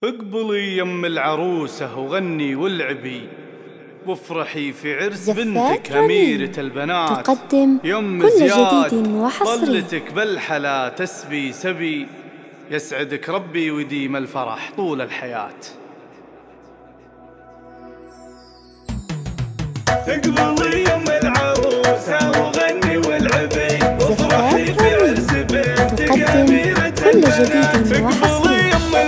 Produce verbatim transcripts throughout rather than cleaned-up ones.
اقبلي يم العروسة وغني والعبي وافرحي في عرس بنتك أميرة البنات. تقدم يم كل زياد جديد وحصري. ظلتك بالحلا تسبي سبي، يسعدك ربي ويديم الفرح طول الحياة. اقبلي يم العروسة وغني والعبي وافرحي في عرس بنتك أميرة البنات. وحصري.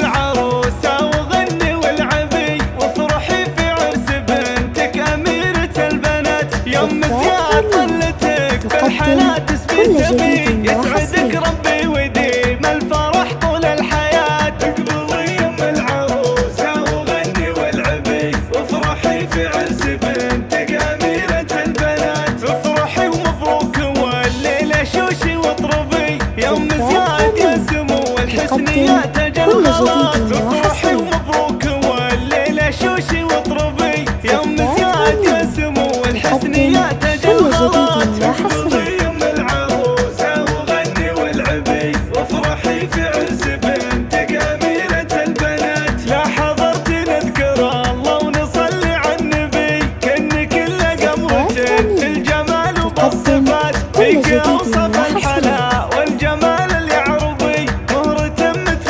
يم زياد ظلتك بالحلا تسبي سبي، يسعدك ربي ويديم الفرح طول الحياة. اقبلي يم العروسة وغني والعبي وافرحي في عرس بنتك أميرة البنات. افرحي ومبروك والليلة شوشي واطربي، يم زياد يا سمو الحسنيات تجلبات. افرحي ومبروك والليلة شوشي واطربي، يم زياد يا سمو الحسنيات تجلبات. اقبلي يم العروسة وغني والعبي وافرحي في عرس بنتك أميرة البنات. يا حضرت نذكر الله ونصلي على النبي، كن كل قمرة الجمال وبالصفات، فيك اوصف الحلا والجمال اليعربي، مهرة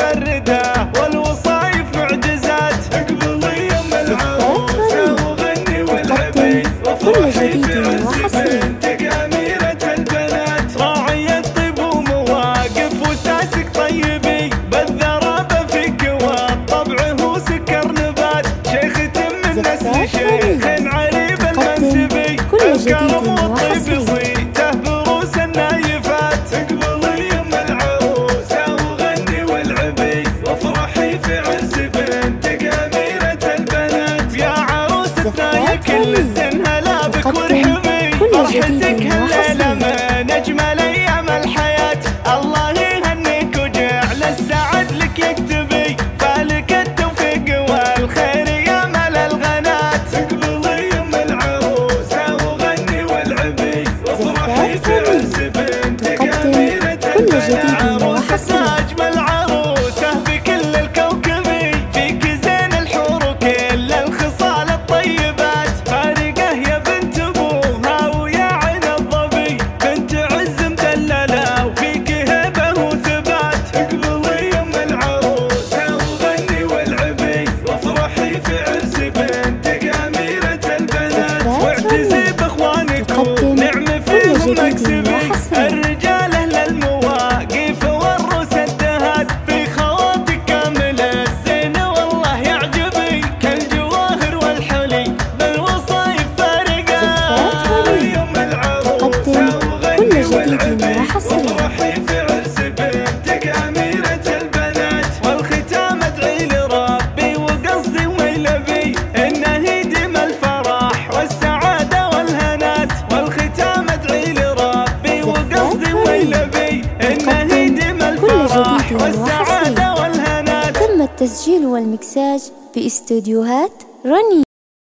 متفردة والوصايف معجزات. اقبلي يم العروسة وغني والعبي وافرحي في عرس بنتك أميرة البنات. راعي الطيب ومواقف وساسك طيبي، بالذرابة فيك والطبع هو سكر نبات، شيخة من نسل شيخ عريب المنسبي، الكرم والطيب صيته بروس النايفات. اقبلي يم العروسة وغني والعبي وافرحي في عرس بنتك أميرة البنات. يا عروستنا يا كل السن هلا بك وارحبي، فرحتك هالليلة من أجمل أيام الحياة. الله يهنيك وجعل السعد لك يكتبي، فالك التوفيق والخير يا مال الغنات. اقبلي يم العروسة وغني والعبي وافرحي في عرس بنتك أميرة البنات. عروستنا أجمل عروسة بكل الكوكب، فيك زين الحور وكل الخصال الطيبات، فارقة يا بنت أبوها ويا عين الظبي، بنت عز مدللة وفيك هبة وثبات. اقبلي يم العروسة وغني والعبي وافرحي في عرس بنتك أميرة البنات، واعتزي باخوانك ونعم فيهم مكسبي، الرجال أهل المواقف والروس الدهات، في خواتك كامل الزين والله يعجبي، كالجواهر والحلي بالوصايف فارقة. يم العروسة وغني والعبي وافرحي في عرس بنتك أميرة البنات، والختام ادعي لربي وقصدي وميلبي، انه يديم الفرح والسعادة والهنات. والختام ادعي لربي وقصدي وميلبي، انه يديم الفرح والسعادة والهنات. تم التسجيل والمكساج في استديوهات رني.